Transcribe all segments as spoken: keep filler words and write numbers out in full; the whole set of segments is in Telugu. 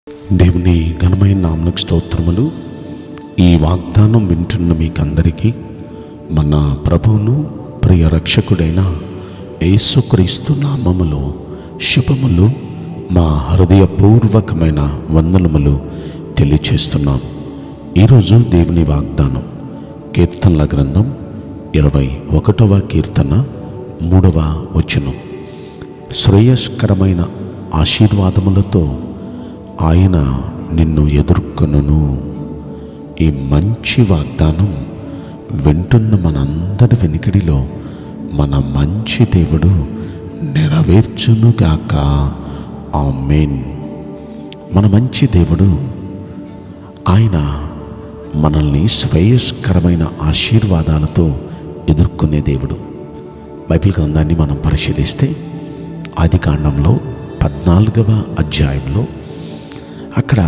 దేవుని ఘనమైన నామమునకు స్తోత్రములు. ఈ వాగ్దానం వింటున్న మీకందరికీ మన ప్రభువును ప్రియ రక్షకుడైన యేసుక్రీస్తు నామములో శుభములు, మా హృదయపూర్వకమైన వందనములు తెలియచేస్తున్నాం. ఈరోజు దేవుని వాగ్దానం కీర్తనల గ్రంథం ఇరవై ఒకటవ కీర్తన మూడవ వచనం. శ్రేయస్కరమైన ఆశీర్వాదములతో ఆయన నిన్ను ఎదుర్కొనును. ఈ మంచి వాగ్దానం వింటున్న మనందరి వెనుకడిలో మన మంచి దేవుడు నెరవేర్చునుగాక. ఆమేన్. మన మంచి దేవుడు ఆయన మనల్ని శ్రేయస్కరమైన ఆశీర్వాదాలతో ఎదుర్కొనే దేవుడు. బైబిల్ గ్రంథాన్ని మనం పరిశీలిస్తే ఆది కాండంలో పద్నాలుగవ అధ్యాయంలో అక్కడ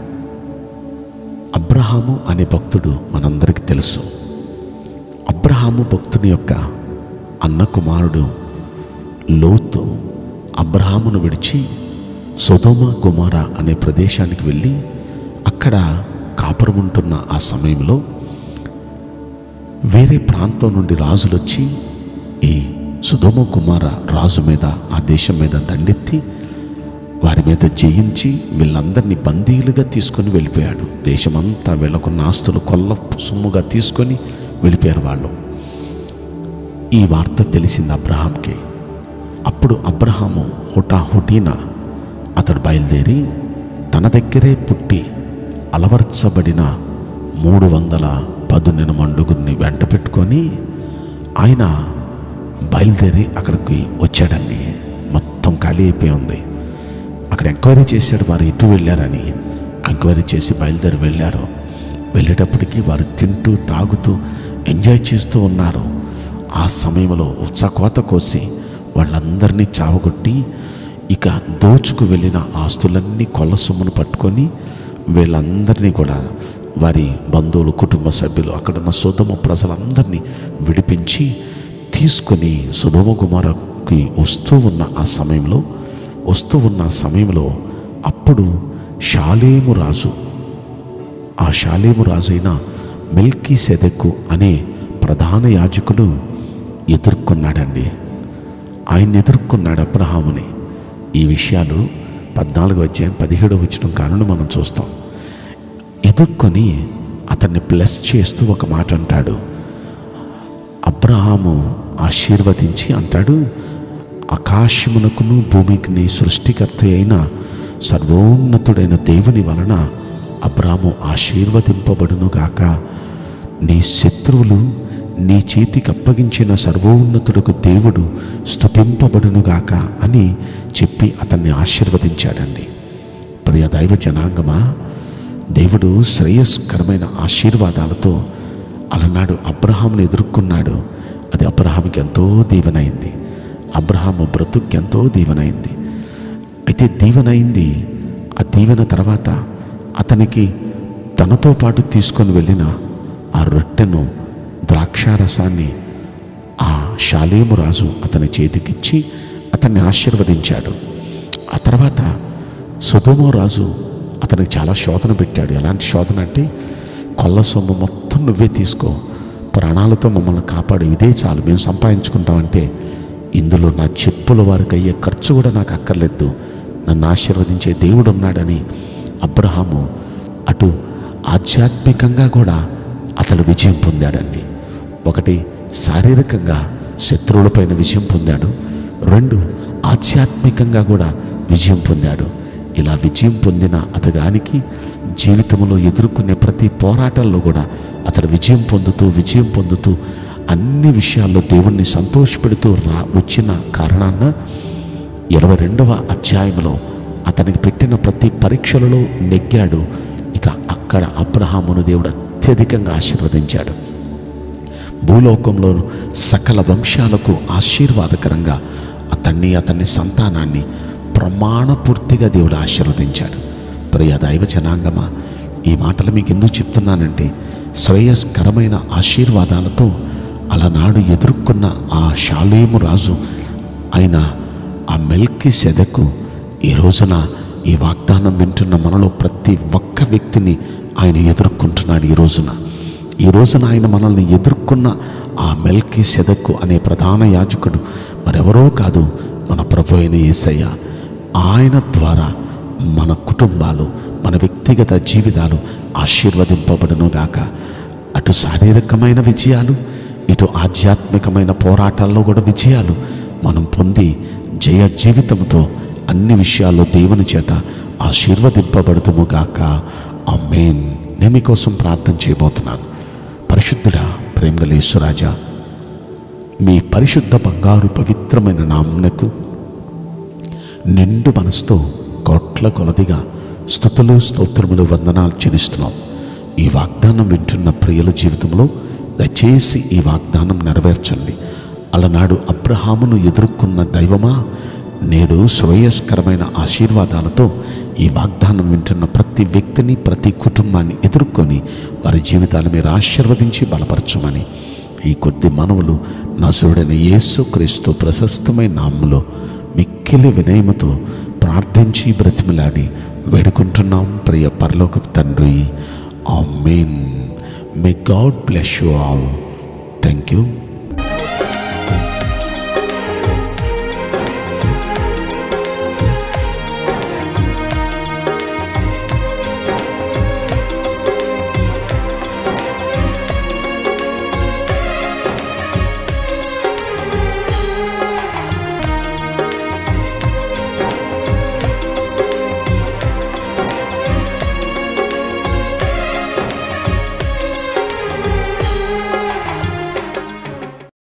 అబ్రహాము అనే భక్తుడు మనందరికీ తెలుసు. అబ్రహాము భక్తుని యొక్క అన్న కుమారుడు లోతు అబ్రహామును విడిచి సొదొమ గొమొర అనే ప్రదేశానికి వెళ్ళి అక్కడ కాపురం ఉంటున్న ఆ సమయంలో వేరే ప్రాంతం నుండి రాజులు వచ్చి ఈ సొదొమ గొమొర రాజు మీద, ఆ దేశం మీద దండెత్తి వారి మీద జయించి వీళ్ళందరినీ బందీలుగా తీసుకొని వెళ్ళిపోయాడు. దేశమంతా వీళ్ళకున్న ఆస్తులు కొల్ల సొమ్ముగా తీసుకొని వెళ్ళిపోయారు వాళ్ళు. ఈ వార్త తెలిసింది అబ్రహాంకి. అప్పుడు అబ్రహాము హుటాహుటీన అతడు బయలుదేరి తన దగ్గరే పుట్టి అలవర్చబడిన మూడు వందల పదునెన మండుగురిని వెంట పెట్టుకొని ఆయన బయలుదేరి అక్కడికి వచ్చాడండి. మొత్తం ఖాళీ అయిపోయి ఉంది. అక్కడ ఎంక్వైరీ చేశాడు వారు ఎటు వెళ్ళారని. ఎంక్వైరీ చేసి బయలుదేరి వెళ్ళారు. వెళ్ళేటప్పటికి వారు తింటూ తాగుతూ ఎంజాయ్ చేస్తూ ఉన్నారు. ఆ సమయంలో ఉత్సాహకోత కోసి వాళ్ళందరినీ చావగొట్టి ఇక దోచుకు వెళ్ళిన ఆస్తులన్నీ కొల్ల సొమ్మును పట్టుకొని వీళ్ళందరినీ కూడా వారి బంధువులు, కుటుంబ సభ్యులు, అక్కడున్న సొదొమ ప్రజలందరినీ విడిపించి తీసుకొని సొదొమ గొమొరకి వస్తూ ఉన్న ఆ సమయంలో వస్తూ ఉన్న సమయంలో అప్పుడు షాలేము రాజు, ఆ షాలేము రాజు అయిన మెల్కీసెదెకు అనే ప్రధాన యాజకుడు ఎదుర్కొన్నాడండి. ఆయన ఎదుర్కొన్నాడు అబ్రహాముని. ఈ విషయాలు పద్నాలుగు అధ్యాయం పదిహేడవ వచనం కారణం మనం చూస్తాం. ఎదుర్కొని అతన్ని బ్లెస్ చేస్తూ ఒక మాట అంటాడు. అబ్రహాము ఆశీర్వదించి అంటాడు, ఆకాశమునకును భూమికిని సృష్టికర్త అయిన సర్వోన్నతుడైన దేవుని వలన అబ్రాము ఆశీర్వదింపబడును గాక. నీ శత్రువులు నీ చేతికి అప్పగించిన సర్వోన్నతుడకు దేవుడు స్తుతింపబడును గాక అని చెప్పి అతన్ని ఆశీర్వదించాడండి. ప్రియ దైవ జనాంగమా, దేవుడు శ్రేయస్కరమైన ఆశీర్వాదాలతో అలనాడు అబ్రహామును ఎదుర్కొన్నాడు. అది అబ్రహాముకి ఎంతో దీవెనైంది. అబ్రహాము బ్రతుకు ఎంతో దీవెనైంది. అయితే దీవెనైంది. ఆ దీవెన తర్వాత అతనికి తనతో పాటు తీసుకొని వెళ్ళిన ఆ రొట్టెను, ద్రాక్షారసాన్ని ఆ షాలేము రాజు అతని చేతికిచ్చి అతన్ని ఆశీర్వదించాడు. ఆ తర్వాత సొదొమ రాజు అతనికి చాలా శోధన పెట్టాడు. ఎలాంటి శోధన అంటే, కొల్ల సొమ్ము మొత్తం నువ్వే తీసుకో, ప్రాణాలతో మమ్మల్ని కాపాడు, ఇదే చాలు, మేము సంపాదించుకుంటామంటే ఇందులో నా చెప్పుల వారికి అయ్యే ఖర్చు కూడా నాకు అక్కర్లేదు, నన్ను ఆశీర్వదించే దేవుడు ఉన్నాడని అబ్రహాము అటు ఆధ్యాత్మికంగా కూడా అతడు విజయం పొందాడండి. ఒకటి, శారీరకంగా శత్రువులపైన విజయం పొందాడు. రెండు, ఆధ్యాత్మికంగా కూడా విజయం పొందాడు. ఇలా విజయం పొందిన అతగానికి జీవితంలో ఎదుర్కొనే ప్రతి పోరాటాల్లో కూడా అతడు విజయం పొందుతూ విజయం పొందుతూ అన్ని విషయాల్లో దేవుణ్ణి సంతోషపెడుతూ రా వచ్చిన కారణాన ఇరవై రెండవ అధ్యాయంలో అతనికి పెట్టిన ప్రతి పరీక్షలలో నెగ్గాడు. ఇక అక్కడ అబ్రహామును దేవుడు అత్యధికంగా ఆశీర్వదించాడు. భూలోకంలో సకల వంశాలకు ఆశీర్వాదకరంగా అతన్ని అతన్ని సంతానాన్ని ప్రమాణపూర్తిగా దేవుడు ఆశీర్వదించాడు. ప్రియ దైవ జనాంగమా, ఈ మాటలు మీకు ఎందుకు చెప్తున్నానంటే, శ్రేయస్కరమైన ఆశీర్వాదాలతో అలనాడు ఎదుర్కొన్న ఆ షాలేము రాజు అయిన ఆ మెల్కీసెదెకు ఈ రోజున ఈ వాగ్దానం వింటున్న మనలో ప్రతి ఒక్క వ్యక్తిని ఆయన ఎదుర్కొంటున్నాడు. ఈ రోజున ఈ రోజున ఆయన మనల్ని ఎదుర్కొన్న ఆ మెల్కీసెదెకు అనే ప్రధాన యాజకుడు మరెవరో కాదు, మన ప్రభు అయిన యేసయ్య. ఆయన ద్వారా మన కుటుంబాలు, మన వ్యక్తిగత జీవితాలు ఆశీర్వదింపబడును గాక. అటు శారీరకమైన విజయాలు, ఇటు ఆధ్యాత్మికమైన పోరాటాల్లో కూడా విజయాలు మనం పొంది జయ జీవితంతో అన్ని విషయాల్లో దేవుని చేత ఆశీర్వదింపబడుతుము గాక. ఆమేన్. నేను మీకోసం ప్రార్థన చేయబోతున్నాను. పరిశుద్ధుడా, ప్రేమగల యేసురాజా, మీ పరిశుద్ధ బంగారు పవిత్రమైన నామమునకు నిండు మనసుతో కోట్ల కొలదిగా స్తుతులు, స్తోత్రములు, వందనాలు చెల్లిస్తున్నాం. ఈ వాగ్దానం వింటున్న ప్రియుల జీవితంలో దయచేసి ఈ వాగ్దానం నెరవేర్చండి. అలనాడు అబ్రహామును ఎదుర్కొన్న దైవమా, నేడు శ్రేయస్కరమైన ఆశీర్వాదాలతో ఈ వాగ్దానం వింటున్న ప్రతి వ్యక్తిని, ప్రతి కుటుంబాన్ని ఎదుర్కొని వారి జీవితాలు మీరు ఆశీర్వదించి బలపరచమని ఈ కొద్ది మనవులు నజరుడైన యేసుక్రీస్తు ప్రశస్తమైన నామములో మిక్కిలి వినయముతో ప్రార్థించి బ్రతిమిలాడి వేడుకుంటున్నాం ప్రియ పరలోకపు తండ్రి. ఆమేన్. May God bless you all. Thank you.